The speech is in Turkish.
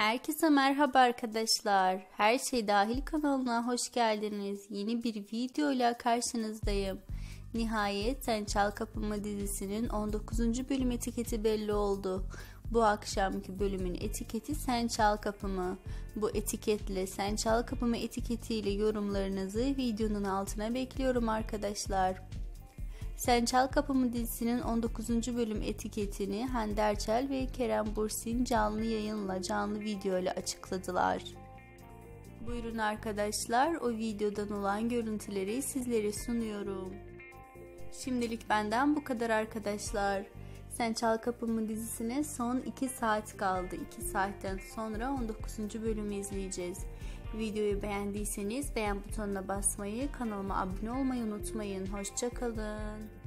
Herkese merhaba arkadaşlar. Her Şey Dahil kanalına hoş geldiniz. Yeni bir videoyla karşınızdayım. Nihayet Sen Çal Kapımı dizisinin 19. bölüm etiketi belli oldu. Bu akşamki bölümün etiketi Sen Çal Kapımı. Bu etiketle Sen Çal Kapımı etiketiyle yorumlarınızı videonun altına bekliyorum arkadaşlar. Sen Çal Kapımı dizisinin 19. bölüm etiketini Hande Erçel ve Kerem Bürsin canlı yayınla, canlı video ile açıkladılar. Buyurun arkadaşlar, o videodan olan görüntüleri sizlere sunuyorum. Şimdilik benden bu kadar arkadaşlar. Sen Çal Kapımı dizisine son 2 saat kaldı. 2 saatten sonra 19. bölümü izleyeceğiz. Videoyu beğendiyseniz beğen butonuna basmayı, kanalıma abone olmayı unutmayın. Hoşça kalın.